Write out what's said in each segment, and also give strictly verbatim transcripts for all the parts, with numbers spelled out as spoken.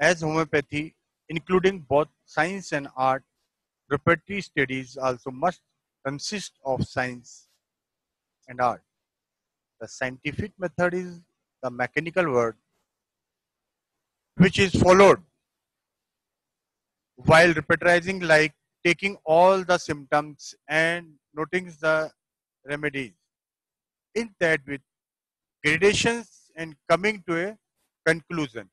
As homeopathy, including both science and art, repertory studies also must consist of science and art. The scientific method is the mechanical word which is followed while repertorizing, like taking all the symptoms and noting the remedies. In that, with gradations and coming to a conclusion.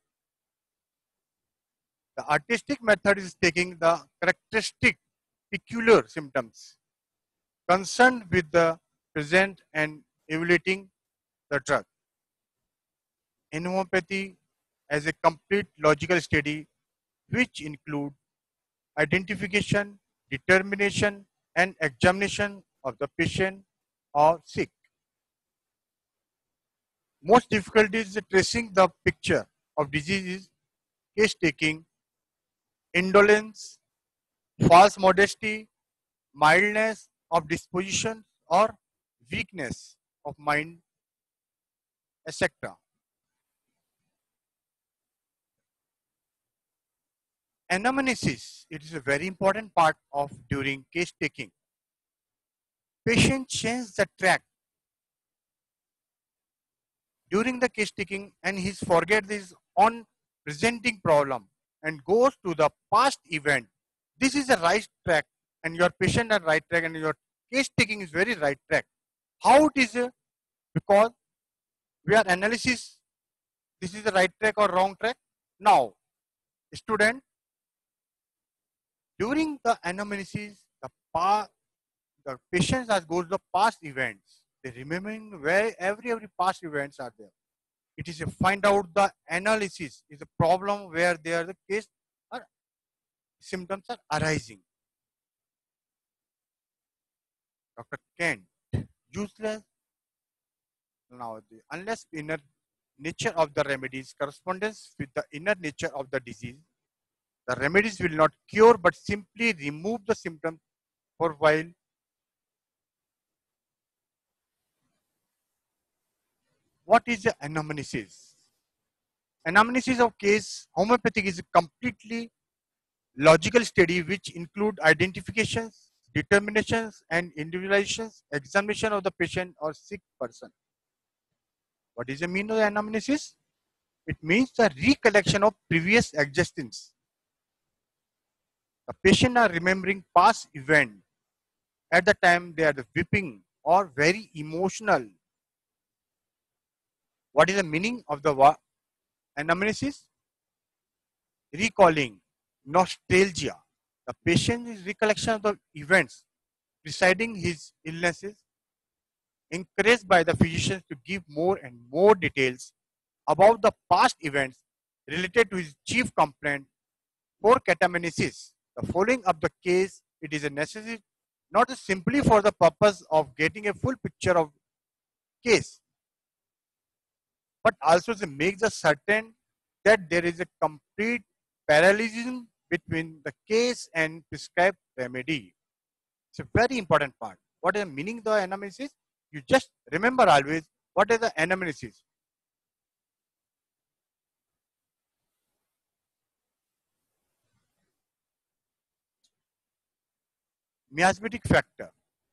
The artistic method is taking the characteristic peculiar symptoms concerned with the present and evaluating the drug. In homeopathy, as a complete logical study which include identification, determination, and examination of the patient or sick. Most difficult is tracing the picture of diseases, case taking, indolence, false modesty, mildness of disposition, or weakness of mind, et cetera. Anamnesis, it is a very important part of during case taking. Patient changes the track during the case taking and he forgets his on presenting problem and goes to the past event. This is the right track and your patient are right track and your case taking is very right track. How it is? uh, Because we are analysis, this is the right track or wrong track. Now, student, during the anamnesis, the pa- the patients as goes the past events. They remembering where every every past events are there. It is a find out the analysis is a problem where there the case or symptoms are arising. Doctor Kent, useless now the, unless inner nature of the remedies correspondence with the inner nature of the disease, the remedies will not cure but simply remove the symptoms for while. What is the anamnesis? Anamnesis of case homeopathic is a completely logical study which include identifications, determinations, and individualizations, examination of the patient or sick person. What is the meaning of the anamnesis? It means the recollection of previous existence. The patient are remembering past event at the time they are the weeping or very emotional. What is the meaning of the wa- anamnesis? Recalling, nostalgia. The patient is recollection of the events preceding his illnesses, encouraged by the physicians to give more and more details about the past events related to his chief complaint for catamnesis. The following up the case, it is a necessity not simply for the purpose of getting a full picture of case, but also to make the certain that there is a complete parallelism between the case and prescribed remedy. It's a very important part. What is the meaning of the anamnesis? You just remember always what is the anamnesis. Miasmatic factor.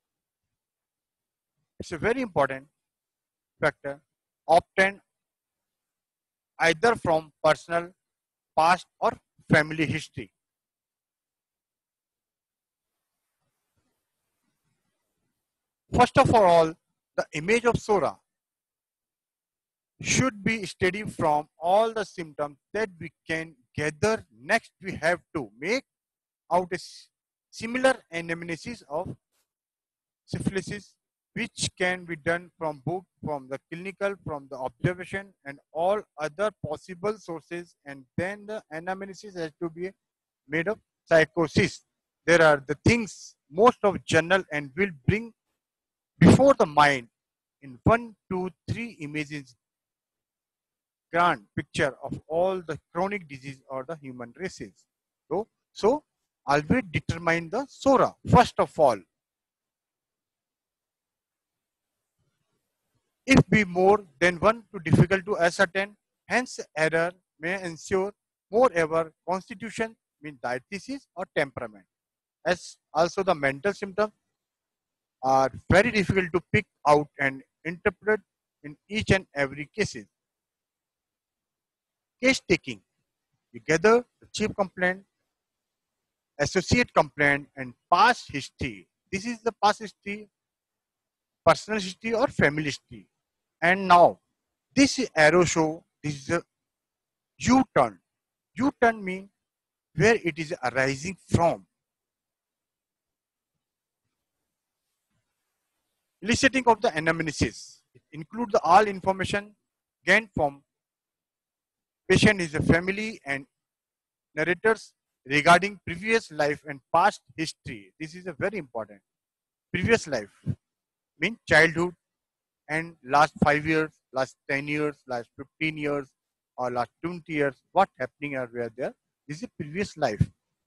It's a very important factor obtained either from personal, past, or family history. First of all, the image of Sora should be studied from all the symptoms that we can gather. Next, we have to make out a s- similar anamnesis of syphilis, which can be done from book, from the clinical, from the observation, and all other possible sources. And then the anamnesis has to be made of psychosis. There are the things most of journal and will bring before the mind in one, two, three images grand picture of all the chronic disease or the human races. So, so always determine the Sora. First of all, if be more than one, too difficult to ascertain, hence error may ensure Moreover, constitution means diathesis or temperament. As also the mental symptoms are very difficult to pick out and interpret in each and every cases. Case taking. You gather the chief complaint, associate complaint, and past history. This is the past history, personal history, or family history. And now, this arrow show this is a U-turn. U-turn means where it is arising from. Eliciting of the anamnesis. It includes the all information gained from patient, his family, and narrators regarding previous life and past history. This is a very important. Previous life means childhood and last five years, last ten years, last fifteen years, or last twenty years. What happening or where there? This is previous life.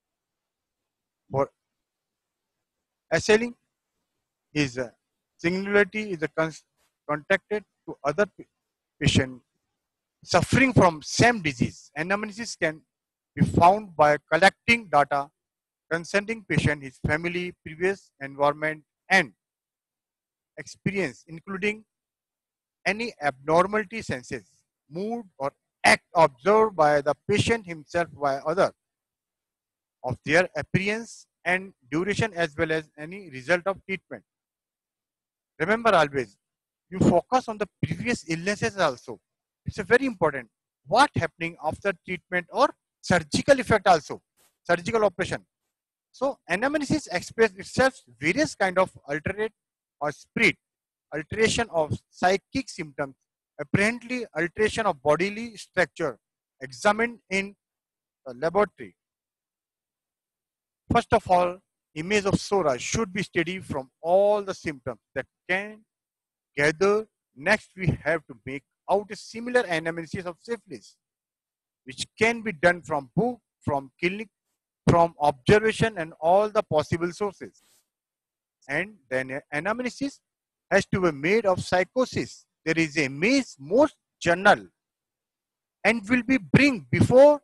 For assailing is a singularity is a con- contacted to other patient suffering from same disease. Anamnesis can be found by collecting data concerning patient, his family, previous environment, and experience, including any abnormality senses, mood, or act observed by the patient himself by other of their appearance and duration as well as any result of treatment. Remember always, you focus on the previous illnesses also. It's a very important. What happening after treatment or surgical effect also, surgical operation. So anamnesis express itself various kind of alterate or spirit, alteration of psychic symptoms, apparently alteration of bodily structure, examined in the laboratory. First of all, image of Sora should be studied from all the symptoms that can gather. Next, we have to make out a similar anamnesis of syphilis, which can be done from book, from clinic, from observation and all the possible sources. And then anamnesis has to be made of psychosis. There is a image most journal and will be bring before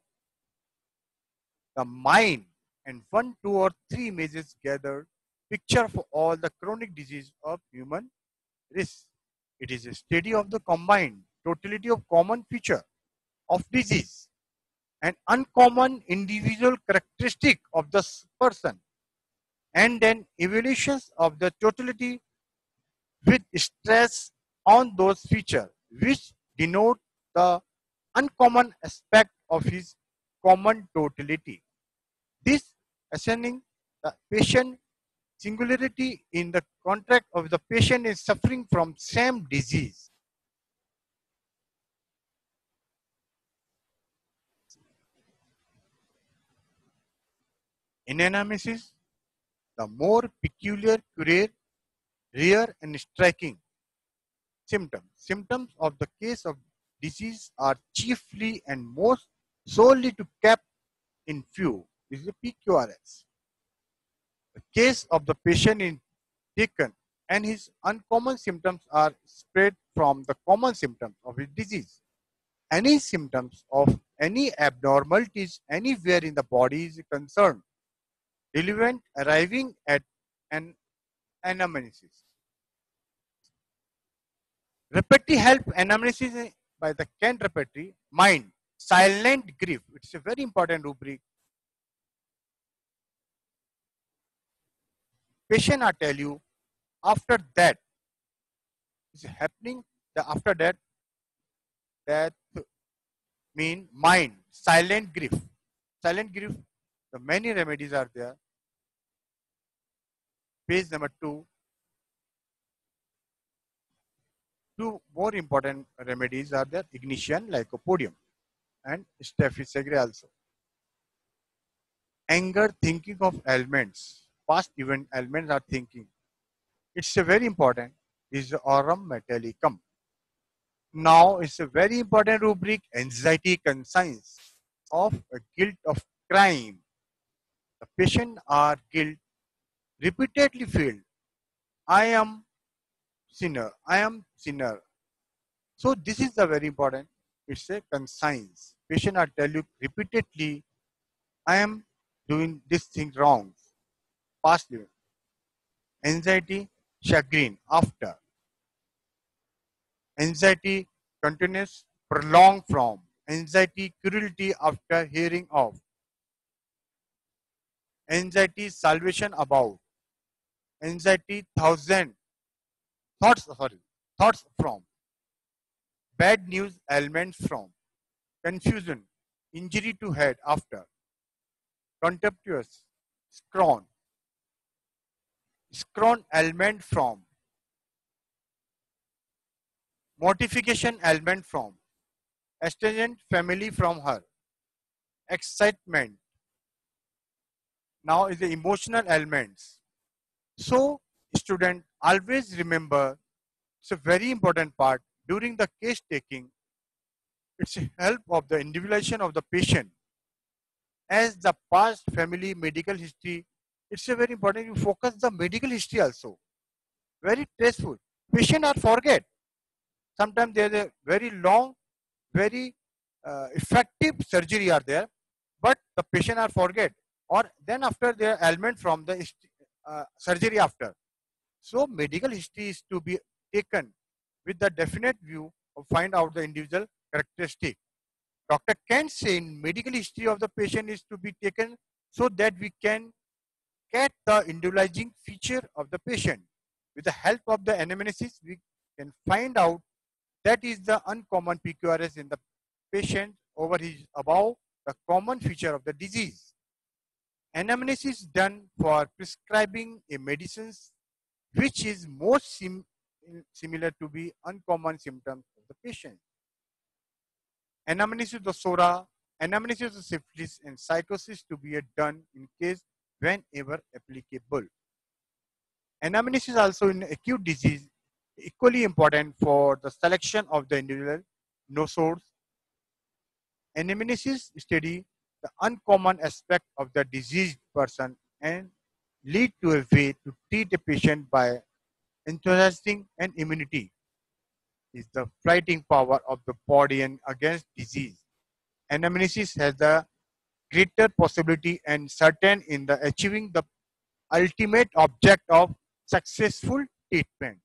the mind and one, two or three images gathered picture for all the chronic disease of human race. It is a study of the combined totality of common feature of disease and uncommon individual characteristic of the person, and then evaluations of the totality with stress on those features which denote the uncommon aspect of his common totality. This assigning the patient singularity in the contract of the patient is suffering from same disease. In anamnesis, the more peculiar, rare, rare and striking symptoms. Symptoms of the case of disease are chiefly and most solely to kept in view. This is a P Q R S. The case of the patient is taken and his uncommon symptoms are spread from the common symptoms of his disease. Any symptoms of any abnormalities anywhere in the body is concerned, relevant arriving at an anamnesis. Repertory help anamnesis by the Kent repertory. Mind, silent grief. It's a very important rubric. Patient, I tell you, after that is happening. The after that, that mean mind, silent grief. Silent grief. The many remedies are there. Page number two. Two more important remedies are there: ignition, lycopodium, and staphysagria also. Anger, thinking of ailments, past event ailments are thinking. It's a very important. Is aurum metallicum. Now it's a very important rubric: anxiety, conscience of a guilt of crime. The patient are guilt repeatedly feel, I am sinner, I am sinner. So this is the very important. It's a conscience. patient are tell you repeatedly, I am doing this thing wrong. Past event. Anxiety, chagrin after. Anxiety, continuous, prolonged from. Anxiety, cruelty after hearing of. Anxiety, salvation about. Anxiety, thousand thoughts, sorry, thoughts from. Bad news, ailments from. Confusion, injury to head after. Contemptuous, scrawn. Scrawn, ailment from. Mortification, ailment from. Estranged family from her. Excitement. Now is the emotional elements. So, student, always remember, it's a very important part during the case taking. It's a help of the individualization of the patient. As the past family medical history, it's a very important. You focus the medical history also. Very stressful. Patient are forget. Sometimes there is a very long, very uh, effective surgery are there, but the patient are forget. Or then after their ailment from the uh, surgery after. So medical history is to be taken with the definite view of find out the individual characteristic. Doctor can say in medical history of the patient is to be taken so that we can get the individualizing feature of the patient. With the help of the anamnesis, we can find out that is the uncommon P Q R S in the patient over his above the common feature of the disease. Anamnesis is done for prescribing a medicines which is most sim similar to be uncommon symptoms of the patient. Anamnesis of SORA, anamnesis of syphilis and psychosis to be done in case whenever applicable. Anamnesis also in acute disease equally important for the selection of the individual no source. Anamnesis study the uncommon aspect of the diseased person and lead to a way to treat a patient by enthusiasm and immunity is the fighting power of the body and against disease. Anamnesis has the greater possibility and certain in the achieving the ultimate object of successful treatment.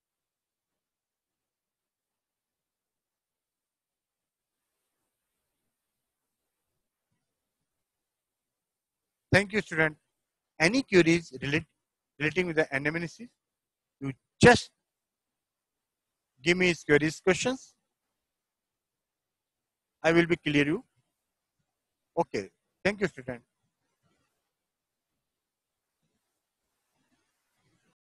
Thank you, student. Any queries relate, relating with the anamnesis, you just give me queries questions. I will be clear you. Okay. Thank you, student.